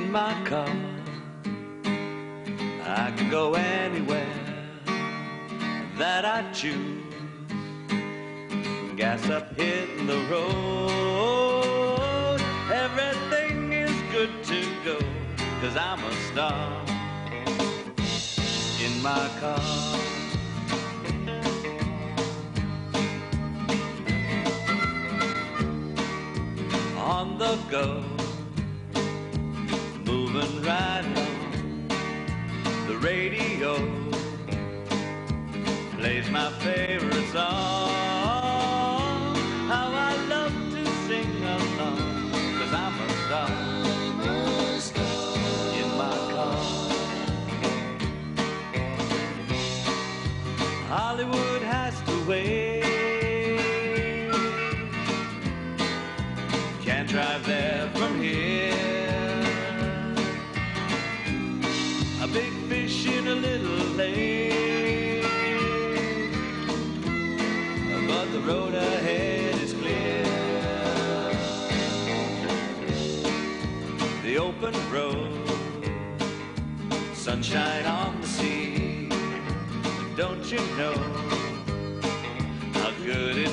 in my car. I can go anywhere that I choose. Gas up, hitting the road. Everything is good to go, 'cause I'm a star in my car. On the go, moving right along. The radio plays my favorite song. How I love to sing along, 'cause I'm a star in my car. Hollywood has to wait. Can't drive there from here. A big fish in a little lake, but the road ahead is clear. The open road, sunshine on the sea. Don't you know how good it